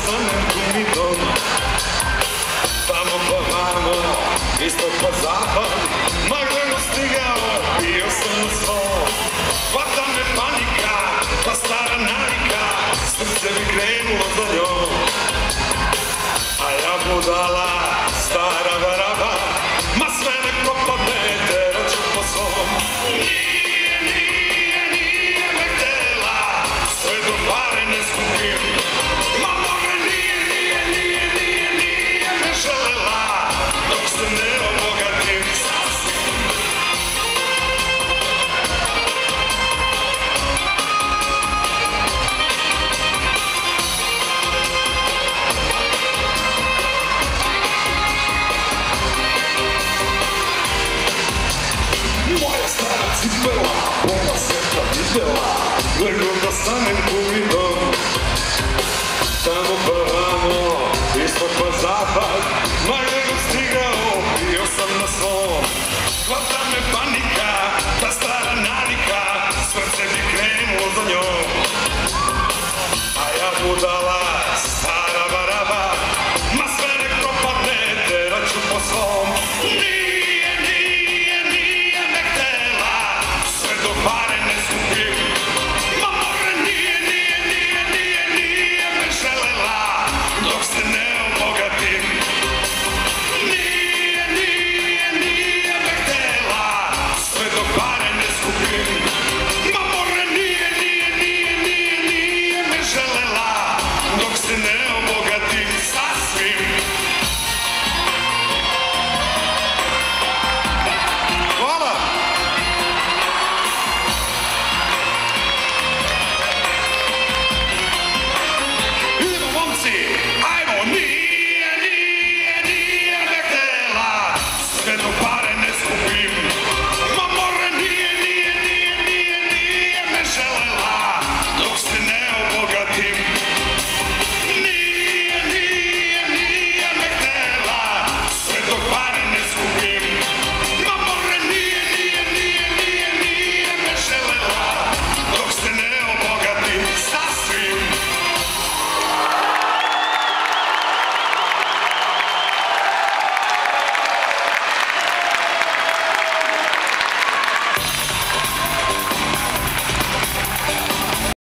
stanem kumidom, tamo pa vamo, istok pa zapad, magleno stigao, bio sam na svom. Hvata me panika, ta stara navika, srce mi krenulo za njom. A ja budala, stara varaba, ma sve nek propadne, teraću po svom. Nije me htela, sve do pare ne skupim. Ma moga nije me želela, dok se ne obogatim sasvim. Moja stara cipela, bomba sveta videla, nego da stanem kumidom. Tamo pa vamo, istok pa zapad, magleno stigao, bio sam na svom. Hvata me panika, ta stara navika, srce mi krenulo za njom. A ja budala, stara varaba, ma sve nek propadne, teraću po svom.